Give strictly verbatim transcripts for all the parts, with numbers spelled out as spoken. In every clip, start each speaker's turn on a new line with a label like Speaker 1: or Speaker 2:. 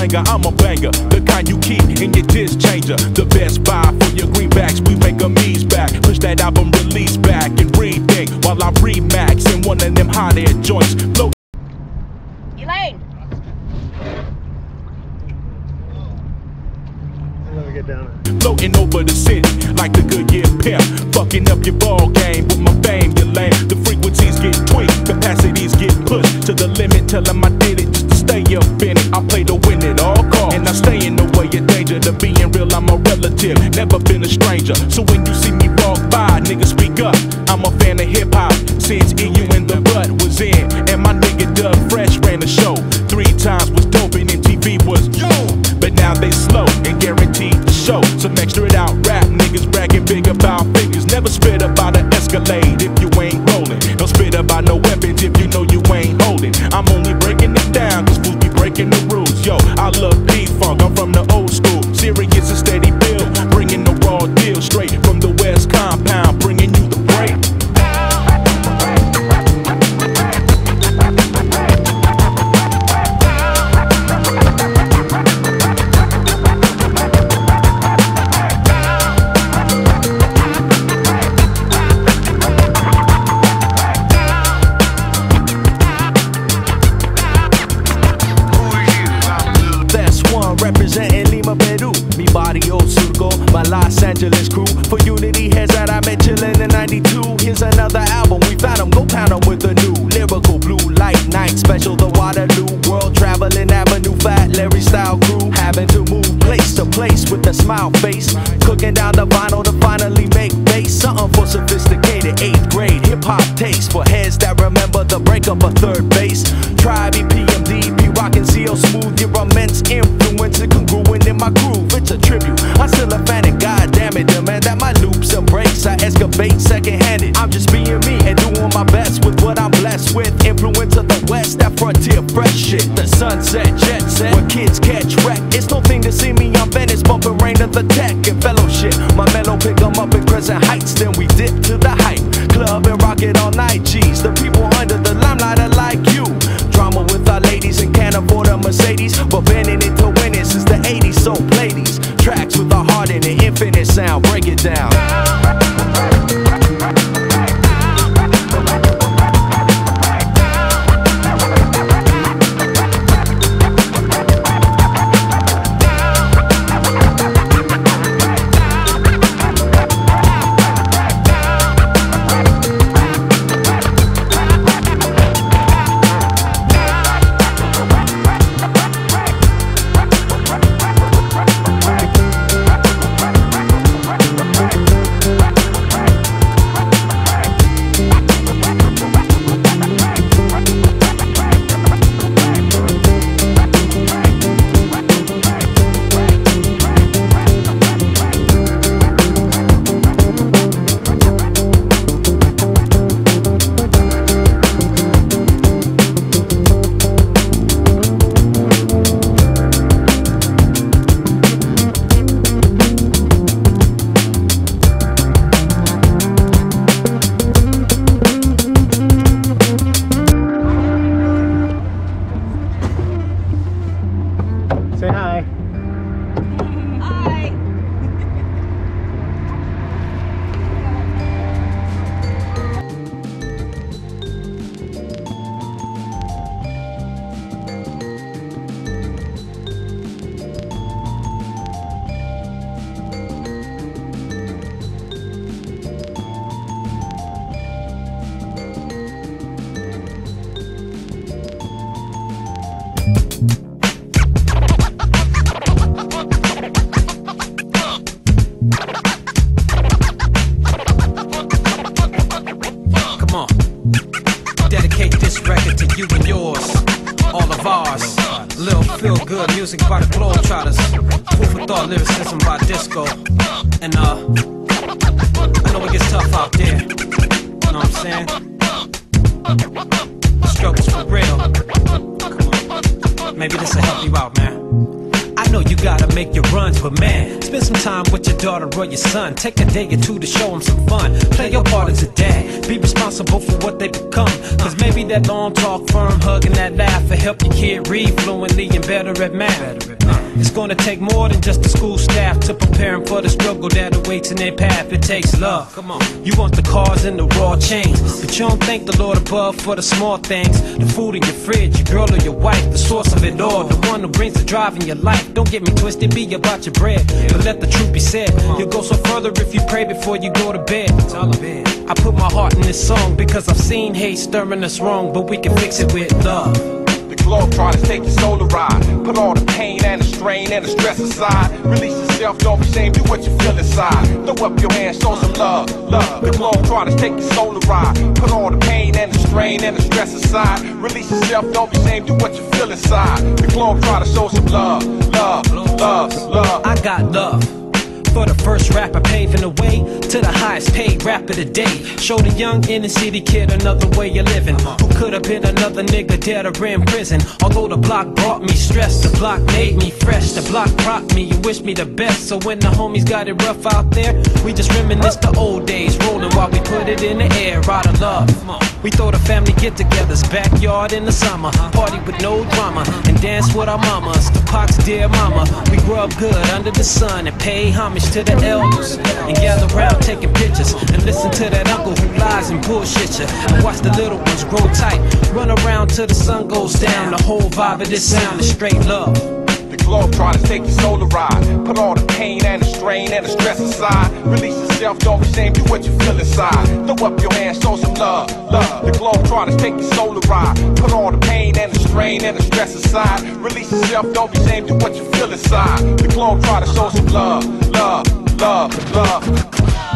Speaker 1: nigga, I'm a banger, the kind you keep in your disc changer. The best buy for your greenbacks, we make them ease back. Push that album release back and rethink while I remax in one of them hot air joints. Float.
Speaker 2: Elaine.
Speaker 3: Get down.
Speaker 1: Floating over the city like the Goodyear pimp, fucking up your ball game with my fame, you lame. The frequencies get tweaked, capacities get pushed to the limit. Tell them I did it just to stay up in it. I play to win at all costs, and I stay in the way of danger. To being real, I'm a relative, never been a stranger. So when you see me walk by, nigga, speak up. I'm a fan of hip hop since E U in the butt was in, and my nigga Doug Fresh ran the show. Three times was dope and M T V was yo, but now they slow and guaranteed to show some extra it out rap niggas bragging big about figures. Never spit about an Escalade if you ain't rolling. Don't spit about no weapons if you know you ain't holding. I'm only breaking it down cause fools be breaking the rules. Yo, I love P-Funk, I'm from the old school. Serious and steady build, bringing the raw deal straight from the West Compound, bringing you the break.
Speaker 4: Representing Lima, Peru, mi barrio surco, my Los Angeles crew. For unity heads that I met chillin' in ninety-two. Here's another album, we found them, go pound them with a new lyrical blue light night special. The Waterloo world traveling avenue, fat Larry style crew, having to move place to place with a smile face, cooking down the vinyl to finally make bass. Something for sophisticated eighth grade hip hop taste, for heads that remember the breakup of third base. Tribe, P M D, be rockin' C O smooth, your immense influence is congruent in my groove. It's a tribute, I'm still a fan and goddamn it, demand that my loops and breaks I excavate second-handed. I'm just being me and doing my best with what I'm blessed with. Influence of the West, that frontier fresh shit. The sunset, jet set, where kids catch wreck. It's no thing to see me on Venice, bumping rain of the tech and fellowship. My mellow pick 'em up in Crescent Heights, then we dip to the hype club and rock it all night. G's, the people under the limelight are like you. Drama with our ladies and can't afford a Mercedes, but bending it to winning since the eighties. So play these tracks with a heart and an infinite sound. Break it down.
Speaker 3: Say hi.
Speaker 2: Hi.
Speaker 5: you and yours, all of ours. Little feel-good music by the Globetrotters. Food for thought lyricism by Disco. And uh, I know it gets tough out there. You know what I'm saying? Struggles for real. Come on. Maybe this'll help you out, man. I know you gotta make your runs, but man, spend some time with your daughter or your son. Take a day or two to show them some fun. Play your part as a dad. Be responsible for what they become. Cause maybe that long talk, firm hug, and that laugh will help your kid read fluently and better at math. It's gonna take more than just the school staff to prepare them for the struggle that awaits in their path. It takes love. Come on. You want the cars and the raw chains, but you don't thank the Lord above for the small things. The food in your fridge, your girl or your wife, the source of it all, the one who brings the drive in your life. Don't get me twisted, be about your bread, but let the truth be said. You'll go so further if you pray before you go to bed. I put my heart in this song because I've seen hate stirring us wrong, but we can fix it with love.
Speaker 3: The globe try to take your soul a ride. Put all the pain and the strain and the stress aside. Release yourself, don't be ashamed, do what you feel inside. Throw up your hands, show some love, love. The globe try to take your soul a ride. Put all the pain and the strain and the stress aside. Release yourself, don't be ashamed, do what you feel inside. The globe try to show some love, love, love, love.
Speaker 5: I got love for the first rapper paving the way to the highest paid rapper today. Show the young inner city kid another way of living, who could have been another nigga dead or in prison. Although the block brought me stress, the block made me fresh. The block rocked me and wished me the best. So when the homies got it rough out there, we just reminisce the old days, rolling while we put it in the air out of love. We throw the family get-togethers, backyard in the summer, party with no drama, and dance with our mamas, the Pac's dear mama. We grew up good under the sun and pay homage to the elders, and gather around taking pictures, and listen to that uncle who lies and bullshit you, and watch the little ones grow tight, run around till the sun goes down. The whole vibe of this sound is straight love.
Speaker 3: The globe try to take your soul a ride. Put all the pain and the strain and the stress aside. Release yourself, don't be ashamed, do what you feel inside. Throw up your hands, show some love, love. The globe try to take your soul a ride. Put all the pain and the strain and the stress aside. Release yourself, don't be ashamed, do what you feel inside. The globe try to show some love, love, love, love.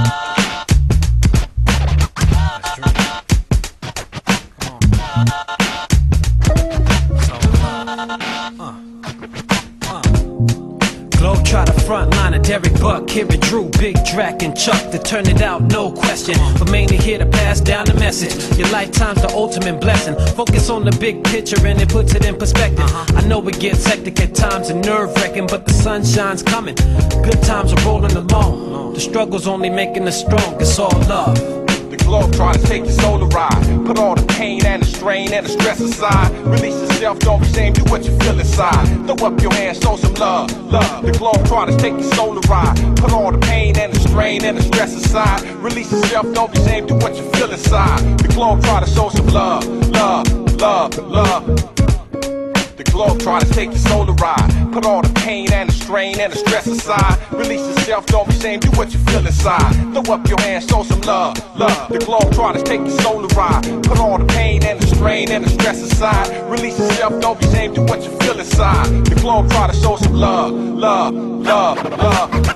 Speaker 5: Try the front line of Derek Buck, Kevin Drew, Big Drac, and Chuck to turn it out, no question. But mainly here to pass down the message. Your lifetime's the ultimate blessing. Focus on the big picture and it puts it in perspective. I know it gets hectic at times and nerve-wracking, but the sunshine's coming. Good times are rolling along. The struggle's only making us strong. It's all love.
Speaker 3: The globe try to take your soul a ride. Put all the pain and the strain and the stress aside. Release yourself, don't be ashamed, do what you feel inside. Throw up your hands, show some love, love. The globe try to take your soul a ride. Put all the pain and the strain and the stress aside. Release yourself, don't be ashamed, do what you feel inside. The globe try to show some love, love, love, love. The globe try to take your soul a ride. Put all the pain and the strain and the stress aside. Release yourself, don't be ashamed, do what you feel inside. Throw up your hands, show some love, love. The globe try to take your soul a ride. Put all the pain and the strain and the stress aside. Release yourself, don't be ashamed, do what you feel inside. The globe try to show some love, love, love, love.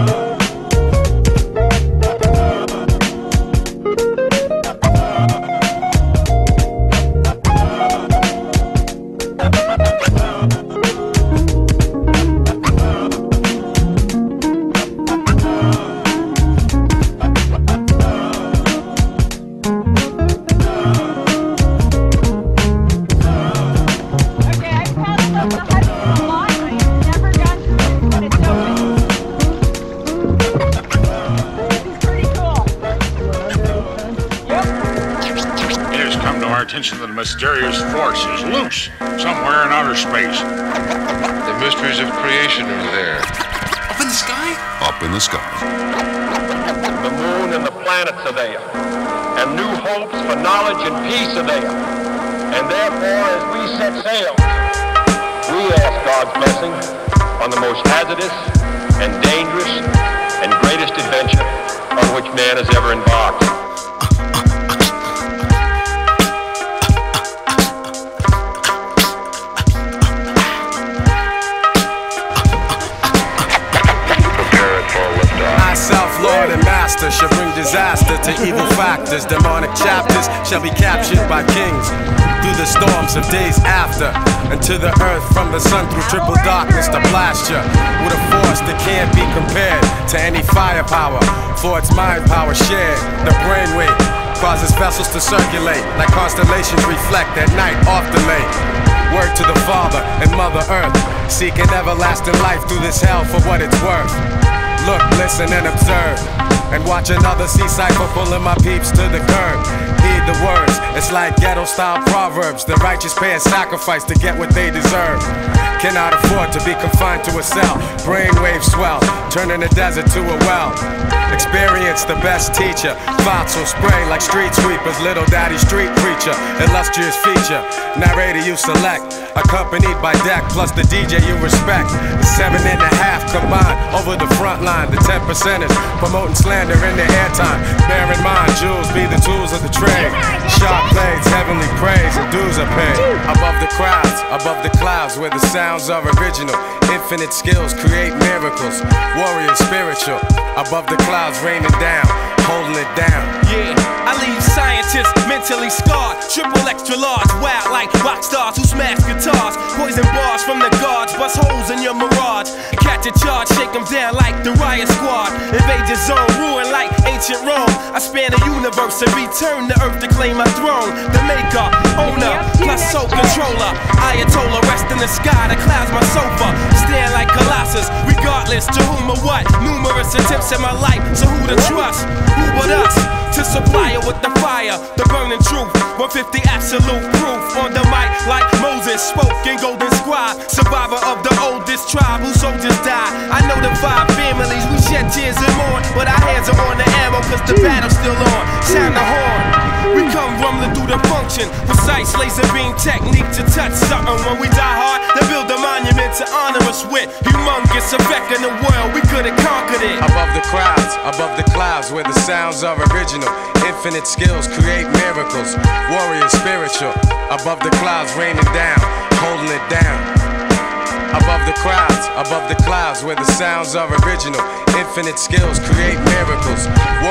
Speaker 6: Attention that a mysterious force is loose somewhere in outer space.
Speaker 7: The mysteries of creation are there.
Speaker 6: Up in the sky?
Speaker 8: Up in the sky.
Speaker 9: The moon and the planets are there, and new hopes for knowledge and peace are there. And therefore, as we set sail, we ask God's blessing on the most hazardous and dangerous and greatest adventure on which man has ever embarked.
Speaker 4: Lord and master shall bring disaster to evil factors. Demonic chapters shall be captured by kings through the storms of days after, and to the earth from the sun through triple darkness to blast you with a force that can't be compared to any firepower, for its mind power shared. The brainwave causes vessels to circulate like constellations reflect at night off the lake.
Speaker 8: Word to the Father and Mother Earth, seeking everlasting life through this hell for what it's worth. Look, listen and observe, and watch another sea cypher pulling my peeps to the curb. Heed the words, it's like ghetto-style proverbs. The righteous pay a sacrifice to get what they deserve. Cannot afford to be confined to a cell. Brainwaves swell, turning the desert to a well. Experience the best teacher. Thoughts will spray like street sweepers. Little daddy street preacher, illustrious feature. Narrator you select, accompanied by deck plus the D J you respect. Seven and a half combined over the front line. The ten percenters promoting slander in their airtime. Bear in mind, jewels be the tools of the trade. Sharp blades, heavenly praise, and dues are paid. Above the crowds, above the clouds, where the sounds are original. Infinite skills create miracles. Warrior spiritual, above the clouds raining down, holding it down.
Speaker 5: Yeah, I leave scientists mentally scarred. Triple extra large, wild like rock stars who smash guitars. Poison bars from the guards, bust holes in your mirage. Catch a charge, shake them down like the riot squad. Invade your zone, ruin like ancient Rome. I span the universe and return to earth to claim my throne. The maker, owner, plus soul controller. Ayatollah, rest in the sky, the clouds my sofa. Stand like Colossus, regardless to whom or what. Numerous attempts at my life, so who to trust? Who but us? To supply it with the fire, the burning truth. one fifty absolute proof on the mic like Moses spoke in Golden Scribe. Survivor of the oldest tribe whose soldiers died. I know the five families, we shed tears and mourn, but our hands are on the ammo cause the battle's still on. Sound the horn, we come rumbling through the function. Precise laser beam technique to touch something. When we die hard, they build a monument to honor us with. Humongous effect in the world, we could've conquered it.
Speaker 8: Above the crowds, above the clouds, where the sounds are original. Infinite skills create miracles. Warrior spiritual, above the clouds raining down, holding it down. Above the crowds, above the clouds, where the sounds are original. Infinite skills create miracles.